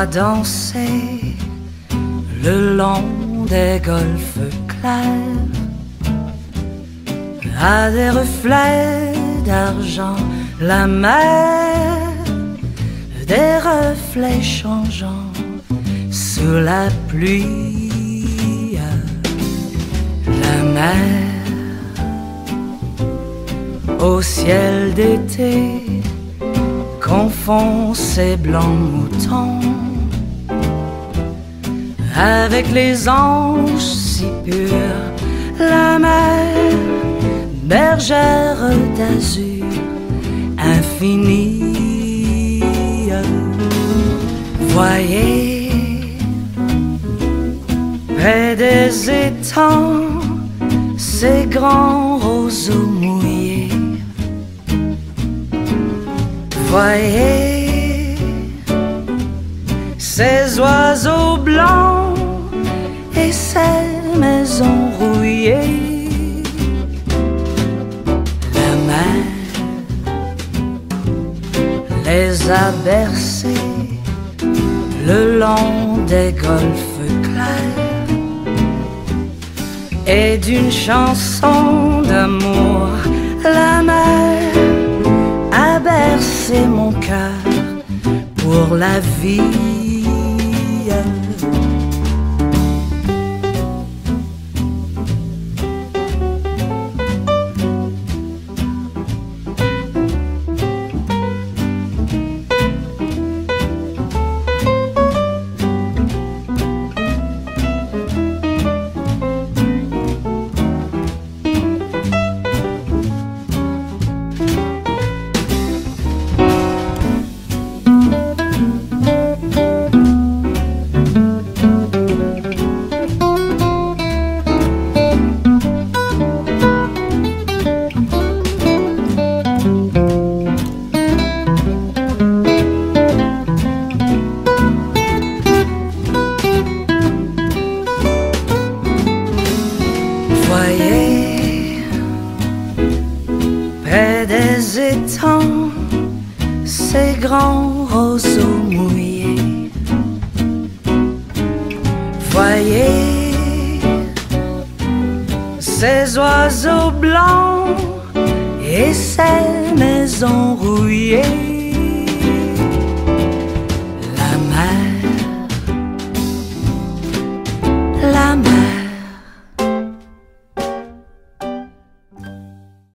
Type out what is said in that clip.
à danser le long des golfes clairs, à des reflets d'argent, la mer, des reflets changeants sous la pluie. La mer au ciel d'été confond ses blancs moutons avec les anges si purs. La mer, bergère d'azur infinie. Voyez, près des étangs, ces grands roseaux mouillés. Voyez, ces oiseaux blancs et ces maisons rouillées. La mer les a bercés le long des golfes clairs, et d'une chanson d'amour la mer a bercé mon cœur pour la vie. Voyez, près des étangs, ces grands roseaux mouillés. Voyez, ces oiseaux blancs et ces maisons rouillées.